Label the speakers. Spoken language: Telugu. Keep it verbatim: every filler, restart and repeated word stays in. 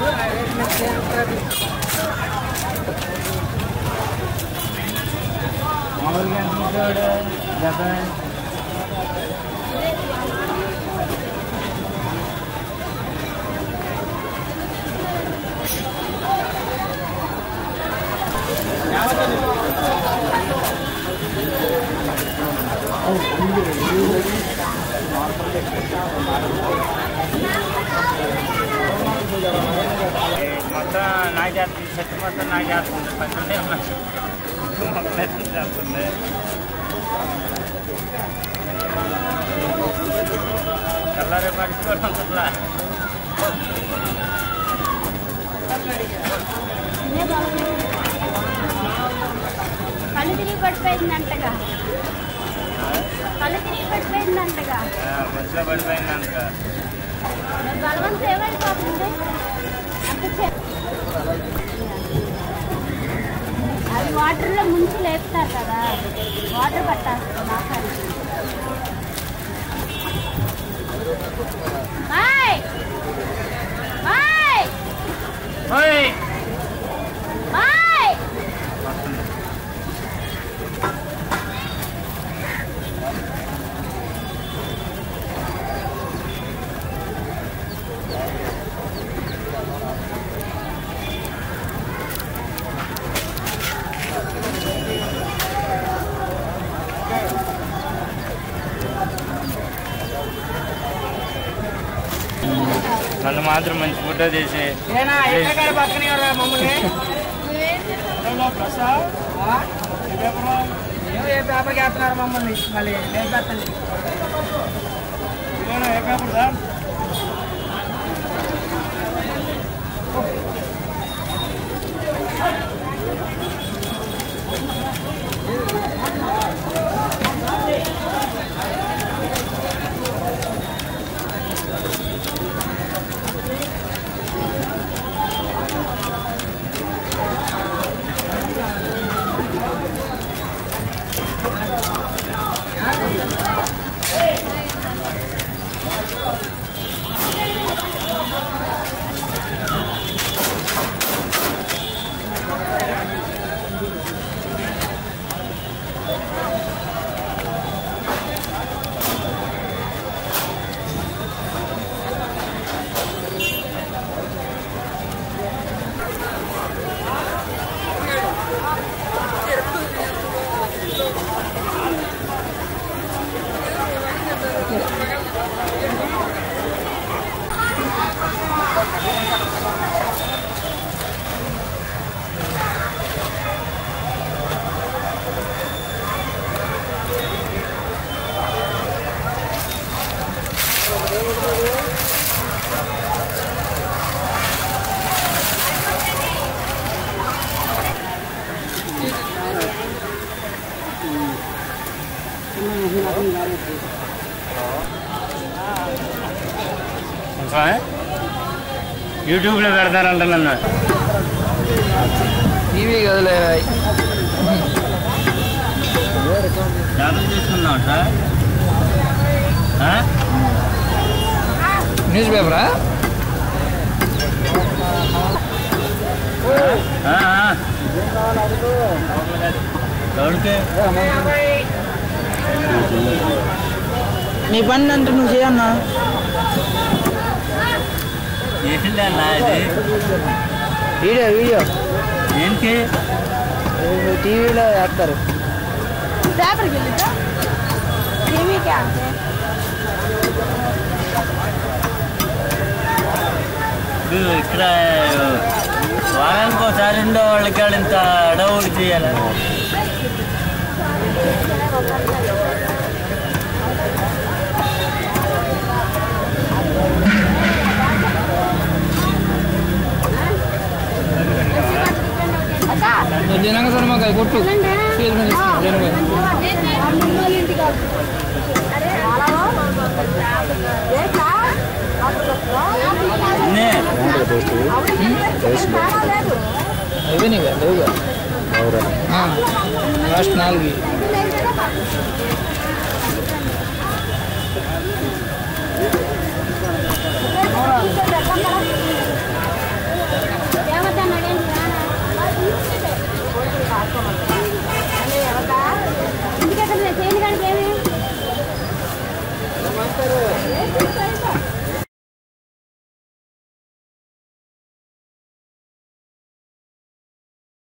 Speaker 1: మొత్తం నాకు చేస్తుంది చెట్టు మొత్తం నాకు చేస్తుంది పక్కనే చేస్తుంది కలరే పట్టుకోవడం అట్లా
Speaker 2: కళ్ళు తిరిగి పడిపోయిందంటగా కళ్ళు తిరిగి పడిపోయిందంటగా
Speaker 1: బస్సులో పడిపోయిందంట
Speaker 2: బలవంతం ఏమైపోతుంది అది వాటర్లో ముంచి లేపుతారు కదా వాటర్ పట్టాల్సింది మాట్లాడి బాయ్ బాయ్
Speaker 1: బాయ్
Speaker 2: బాయ్
Speaker 1: వాళ్ళు మాత్రం మంచి ఫోటో తీసి
Speaker 3: ఏ పేపర్కి వేస్తున్నారు మమ్మల్ని మళ్ళీ లేదు పెట్టండి ఏ పేపర్ సార్
Speaker 1: యూట్యూబ్లో పెడతారంట నన్ను
Speaker 3: టీవీ కదలే
Speaker 1: డబ్బులు తీసుకున్నావు సార్
Speaker 3: న్యూస్ పేపరా
Speaker 1: ఎవరికి
Speaker 3: నీ పని అంటే నువ్వు చేయన్నా
Speaker 1: చేసిందన్నా ఇది
Speaker 3: వీడియో వీడియో
Speaker 1: దేనికి
Speaker 3: టీవీలో వేస్తారు
Speaker 2: పేపర్కి వెళ్ళిద్దా టీవీకి అంతే
Speaker 1: ఇప్పుడు ఇక్కడ వారానికి ఒకసారి ఉండే వాళ్ళకి ఇంత అడవులు చేయాలి
Speaker 3: జనంగా సార్ మాకు కొట్టు అయిపోయినాయి లేవుగా లాస్ట్ నాలుగు